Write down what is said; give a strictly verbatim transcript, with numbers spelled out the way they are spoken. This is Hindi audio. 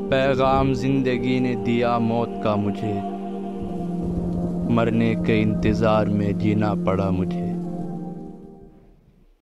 पैगाम जिंदगी ने दिया मौत का मुझे, मरने के इंतज़ार में जीना पड़ा मुझे।